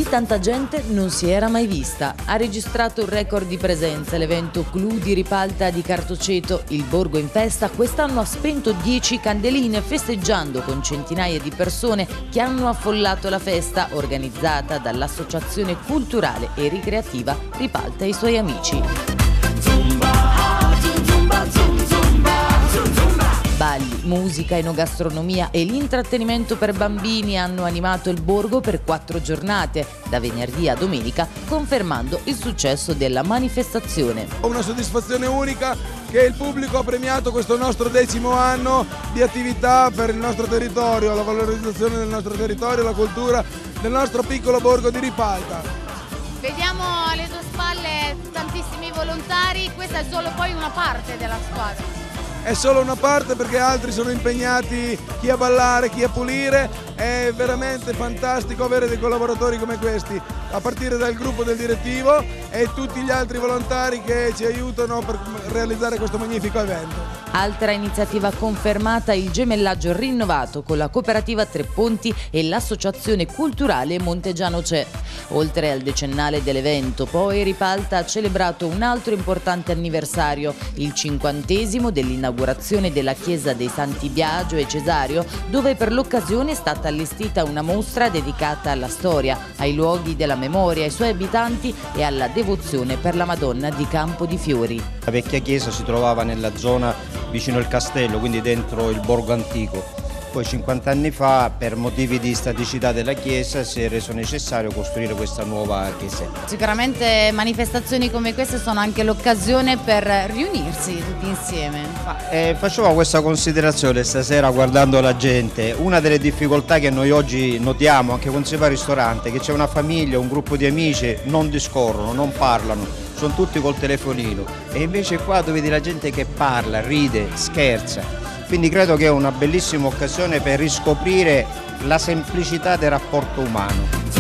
tanta gente non si era mai vista. Ha registrato un record di presenze l'evento Clou di Ripalta di Cartoceto. Il borgo in festa quest'anno ha spento 10 candeline, festeggiando con centinaia di persone che hanno affollato la festa organizzata dall'Associazione Culturale e Ricreativa Ripalta e i suoi amici. Balli, musica, enogastronomia e l'intrattenimento per bambini hanno animato il borgo per 4 giornate, da venerdì a domenica, confermando il successo della manifestazione. Una soddisfazione unica che il pubblico ha premiato questo nostro 10° anno di attività per il nostro territorio, la valorizzazione del nostro territorio, la cultura del nostro piccolo borgo di Ripalta. Vediamo alle tue spalle tantissimi volontari, questa è solo poi una parte della squadra. È solo una parte perché altri sono impegnati, chi a ballare, chi a pulire. È veramente fantastico avere dei collaboratori come questi, a partire dal gruppo del direttivo e tutti gli altri volontari che ci aiutano per realizzare questo magnifico evento. Altra iniziativa confermata, il gemellaggio rinnovato con la cooperativa Tre Ponti e l'associazione culturale Montegiano C'è. Oltre al decennale dell'evento, poi Ripalta ha celebrato un altro importante anniversario, il 50° dell'inaugurazione della chiesa dei Santi Biagio e Cesario, dove per l'occasione è stata allestita una mostra dedicata alla storia, ai luoghi della memoria, ai suoi abitanti e alla devozione per la Madonna di Campo di Fiori. La vecchia chiesa si trovava nella zona vicino al castello, quindi dentro il borgo antico. Poi 50 anni fa, per motivi di staticità della chiesa, si è reso necessario costruire questa nuova chiesetta. Sicuramente manifestazioni come queste sono anche l'occasione per riunirsi tutti insieme. Facevo questa considerazione stasera guardando la gente. Una delle difficoltà che noi oggi notiamo, anche quando si va al ristorante, che c'è una famiglia, un gruppo di amici, non discorrono, non parlano, sono tutti col telefonino. E invece qua tu vedi la gente che parla, ride, scherza. Quindi credo che è una bellissima occasione per riscoprire la semplicità del rapporto umano.